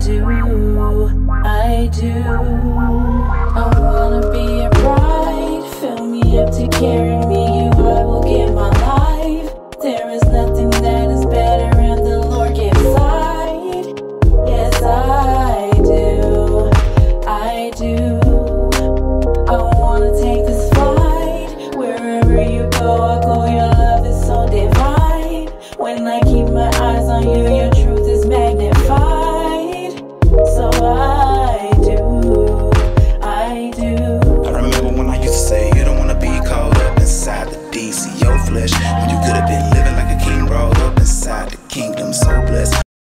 I wanna be a bride. Fill me up to carry me. You, I will give my life. There is nothing that is better, and the Lord gives sight. Yes, I do. I do. I wanna take this flight. Wherever you go, I go. Your love is so divine. When I keep my eyes on you, your truth is magnified. So I do. I remember when I used to say you don't wanna be caught up inside the DC, your flesh, when you could have been living like a king, brought up inside the kingdom, so blessed.